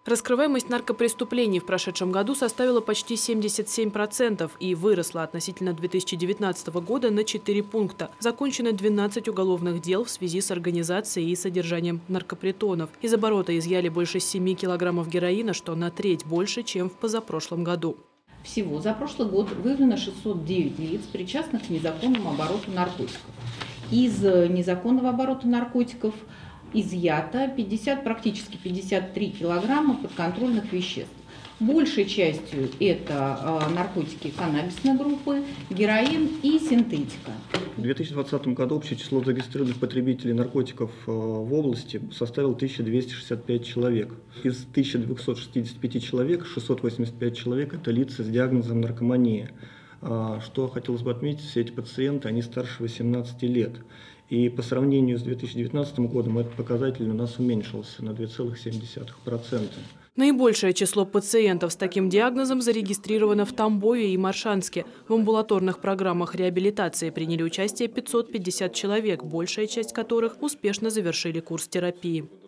Раскрываемость наркопреступлений в прошедшем году составила почти 77% и выросла относительно 2019 года на 4 пункта. Закончено 12 уголовных дел в связи с организацией и содержанием наркопритонов. Из оборота изъяли больше 7 килограммов героина, что на треть больше, чем в позапрошлом году. Всего за прошлый год выявлено 609 лиц, причастных к незаконному обороту наркотиков. Из незаконного оборота наркотиков изъято практически 53 килограмма подконтрольных веществ. Большей частью это наркотики каннабисной группы, героин и синтетика. В 2020 году общее число зарегистрированных потребителей наркотиков в области составило 1265 человек. Из 1265 человек 685 человек – это лица с диагнозом наркомания. Что хотелось бы отметить, все эти пациенты, они старше 18 лет. И по сравнению с 2019 годом этот показатель у нас уменьшился на 2,7%. Наибольшее число пациентов с таким диагнозом зарегистрировано в Тамбове и Моршанске. В амбулаторных программах реабилитации приняли участие 550 человек, большая часть которых успешно завершили курс терапии.